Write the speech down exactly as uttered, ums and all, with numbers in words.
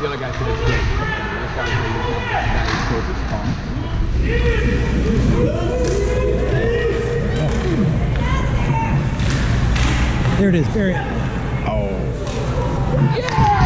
the other guy to this gate. This guy's ready to go. That is closest car. There it is, bury it. Oh. Yeah!